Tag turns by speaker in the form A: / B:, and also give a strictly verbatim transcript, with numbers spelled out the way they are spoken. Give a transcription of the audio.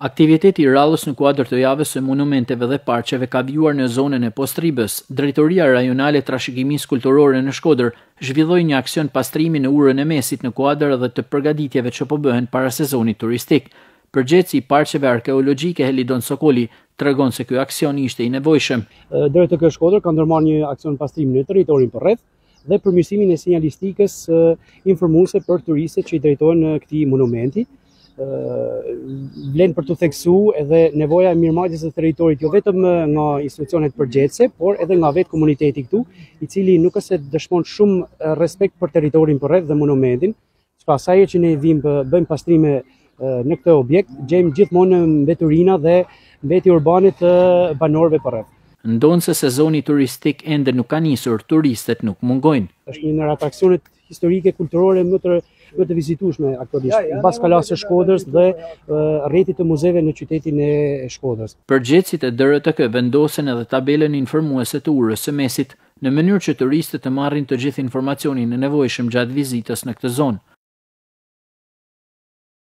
A: Aktiviteti i rallës në kuadër të javës së monumenteve dhe parqeve ka vjuar në zonën e Postribës. Drejtoria Rajonale Trashëgimisë Kulturore në Shkodër zhvilloi një aksion pastrimi në urën e mesit në kuadër edhe të përgatitjeve që po bëhen para sezonit turistik. Përgjegjësi i parqeve arkeologjike Helidon Sokoli tregon se ky aksion ishte i nevojshëm.
B: Drejt të Shkodër ka ndërmarrë një aksion pastrimi në territorin përreth dhe përmirësimin e sinjalistikës informuese për turistët që i drejtohen në këtij monumenti. Vlen për të theksuar edhe nevoja e mirëmarrjes së territorit jo vetëm nga institucionet përgjegjëse, por edhe nga vetë komuniteti këtu, i cili nuk është se dëshmon shumë respekt për territorin përreth dhe monumentin. Pas asaj që ne vim bëjmë pastrime në këtë objekt, gjejmë gjithmonë mbeturina dhe mbeti urbane të banorëve përreth.
A: Ndonë se sezoni turistik ende nuk ka nisur, turistët nuk mungojnë.
B: Është një nga atraksionet historike kulturore më të më të vizitueshme aktualisht, mbas kalasë së Shkodrës dhe rrjetit të muzeve në qytetin e Shkodrës.
A: Përgjegjësit e D R T K vendosen edhe tabelën informuese të urës së mesit, në mënyrë që turistët të marrin të gjithë informacionin e nevojshëm gjatë vizitës në këtë zonë.